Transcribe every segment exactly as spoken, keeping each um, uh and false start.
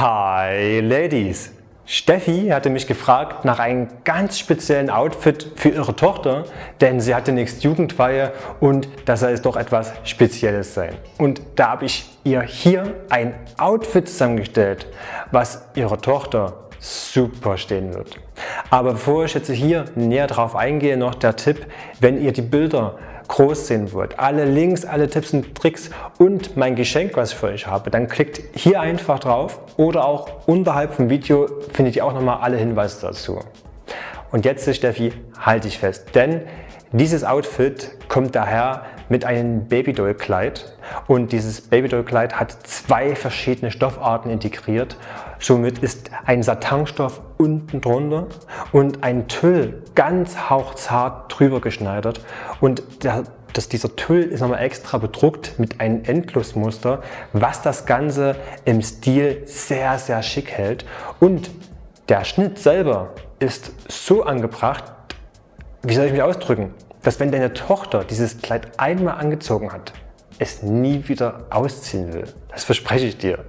Hi Ladies! Steffi hatte mich gefragt nach einem ganz speziellen Outfit für ihre Tochter, denn sie hatte nächste Jugendweihe und das soll jetzt doch etwas Spezielles sein. Und da habe ich ihr hier ein Outfit zusammengestellt, was ihrer Tochter super stehen wird. Aber bevor ich jetzt hier näher drauf eingehe, noch der Tipp: Wenn ihr die Bilder groß sehen wollt, alle Links, alle Tipps und Tricks und mein Geschenk, was ich für euch habe, dann klickt hier einfach drauf oder auch unterhalb vom Video findet ihr auch nochmal alle Hinweise dazu. Und jetzt, Steffi, halte ich fest, denn dieses Outfit kommt daher mit einem Babydoll-Kleid und dieses Babydoll-Kleid hat zwei verschiedene Stoffarten integriert. Somit ist ein Satinstoff unten drunter und ein Tüll ganz hauchzart drüber geschneidert und der, das, dieser Tüll ist nochmal extra bedruckt mit einem Endlosmuster, was das Ganze im Stil sehr, sehr schick hält. Und der Schnitt selber ist so angebracht, wie soll ich mich ausdrücken, dass wenn deine Tochter dieses Kleid einmal angezogen hat, es nie wieder ausziehen will. Das verspreche ich dir.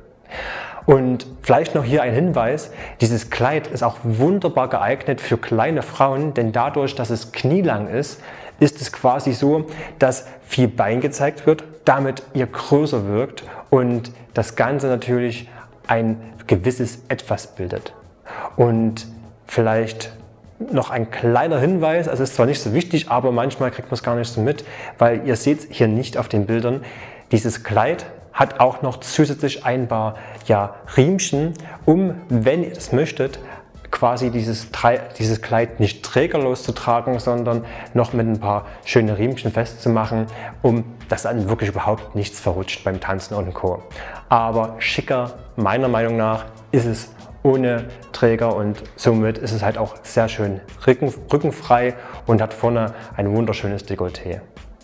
Und vielleicht noch hier ein Hinweis: Dieses Kleid ist auch wunderbar geeignet für kleine Frauen, denn dadurch, dass es knielang ist, ist es quasi so, dass viel Bein gezeigt wird, damit ihr größer wirkt und das Ganze natürlich ein gewisses Etwas bildet. Und vielleicht noch ein kleiner Hinweis: Es ist zwar nicht so wichtig, aber manchmal kriegt man es gar nicht so mit, weil ihr seht hier nicht auf den Bildern, dieses Kleid hat auch noch zusätzlich ein paar ja, Riemchen, um, wenn ihr es möchtet, quasi dieses, dieses Kleid nicht trägerlos zu tragen, sondern noch mit ein paar schönen Riemchen festzumachen, um dass dann wirklich überhaupt nichts verrutscht beim Tanzen und Co. Aber schicker, meiner Meinung nach, ist es ohne Träger und somit ist es halt auch sehr schön rücken, rückenfrei und hat vorne ein wunderschönes Dekolleté.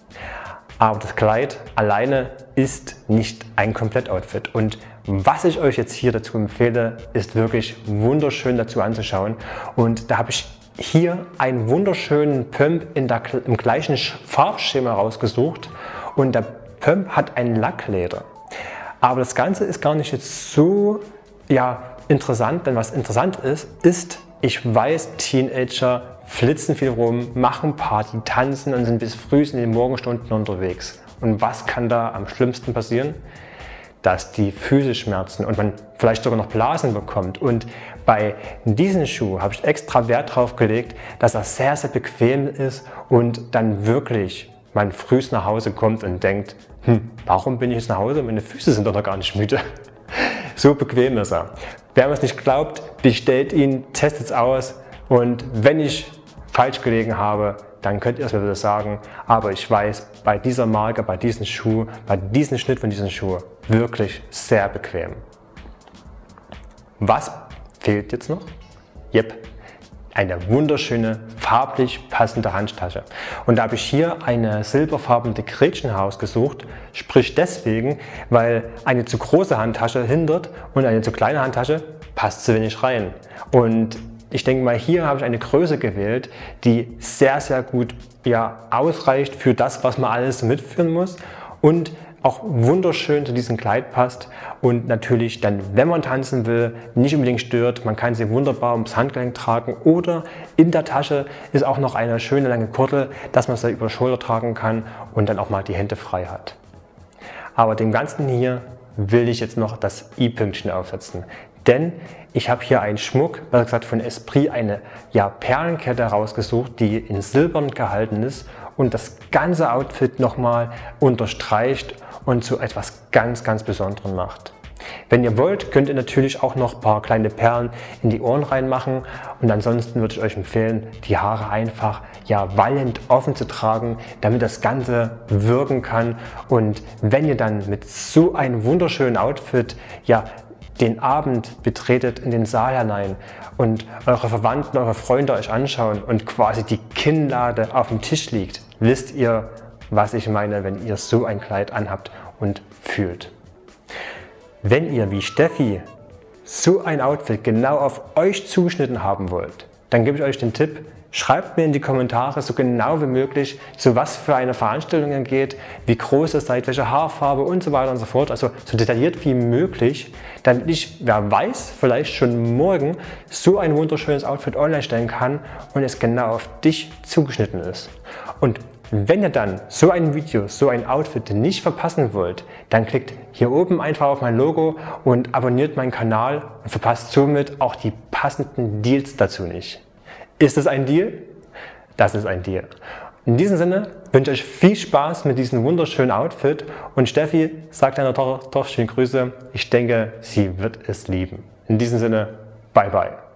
Aber das Kleid alleine ist nicht ein Komplettoutfit und was ich euch jetzt hier dazu empfehle, ist wirklich wunderschön dazu anzuschauen. Und da habe ich hier einen wunderschönen Pump in der, im gleichen Farbschema rausgesucht und der Pump hat ein Lackleder. Aber das Ganze ist gar nicht jetzt so ja, interessant, denn was interessant ist, ist, ich weiß, Teenager flitzen viel rum, machen Party, tanzen und sind bis früh in den Morgenstunden unterwegs. Und was kann da am schlimmsten passieren? Dass die Füße schmerzen und man vielleicht sogar noch Blasen bekommt. Und bei diesem Schuh habe ich extra Wert darauf gelegt, dass er sehr, sehr bequem ist und dann wirklich man früh nach Hause kommt und denkt, hm, warum bin ich jetzt nach Hause? Meine Füße sind doch noch gar nicht müde. So bequem ist er. Wer mir es nicht glaubt, bestellt ihn, testet es aus und wenn ich falsch gelegen habe, dann könnt ihr es mir wieder sagen. Aber ich weiß, bei dieser Marke, bei diesem Schuh, bei diesem Schnitt von diesem Schuh, wirklich sehr bequem. Was fehlt jetzt noch? Jep, eine wunderschöne, farblich passende Handtasche. Und da habe ich hier eine silberfarbene Gretchen ausgesucht, sprich deswegen, weil eine zu große Handtasche hindert und eine zu kleine Handtasche passt zu wenig rein. Und ich denke mal, hier habe ich eine Größe gewählt, die sehr, sehr gut ja, ausreicht für das, was man alles mitführen muss und auch wunderschön zu diesem Kleid passt und natürlich dann, wenn man tanzen will, nicht unbedingt stört. Man kann sie wunderbar ums Handgelenk tragen oder in der Tasche ist auch noch eine schöne lange Gürtel, dass man sie über die Schulter tragen kann und dann auch mal die Hände frei hat. Aber dem Ganzen hier will ich jetzt noch das i-Pünktchen aufsetzen. Denn ich habe hier einen Schmuck, wie gesagt, von Esprit, eine ja, Perlenkette rausgesucht, die in Silbern gehalten ist und das ganze Outfit nochmal unterstreicht und zu etwas ganz, ganz Besonderem macht. Wenn ihr wollt, könnt ihr natürlich auch noch ein paar kleine Perlen in die Ohren reinmachen und ansonsten würde ich euch empfehlen, die Haare einfach ja, wallend offen zu tragen, damit das Ganze wirken kann. Und wenn ihr dann mit so einem wunderschönen Outfit ja, den Abend betretet in den Saal hinein und eure Verwandten, eure Freunde euch anschauen und quasi die Kinnlade auf dem Tisch liegt, wisst ihr, was ich meine, wenn ihr so ein Kleid anhabt und fühlt. Wenn ihr wie Steffi so ein Outfit genau auf euch zugeschnitten haben wollt, dann gebe ich euch den Tipp, Schreibt mir in die Kommentare so genau wie möglich, zu was für eine Veranstaltung ihr geht, wie groß ihr seid, welche Haarfarbe und so weiter und so fort. Also so detailliert wie möglich, damit ich, wer weiß, vielleicht schon morgen so ein wunderschönes Outfit online stellen kann und es genau auf dich zugeschnitten ist. Und wenn ihr dann so ein Video, so ein Outfit nicht verpassen wollt, dann klickt hier oben einfach auf mein Logo und abonniert meinen Kanal und verpasst somit auch die passenden Deals dazu nicht. Ist das ein Deal? Das ist ein Deal. In diesem Sinne wünsche ich euch viel Spaß mit diesem wunderschönen Outfit und Steffi sagt deiner Tochter doch schöne Grüße. Ich denke, sie wird es lieben. In diesem Sinne, bye bye.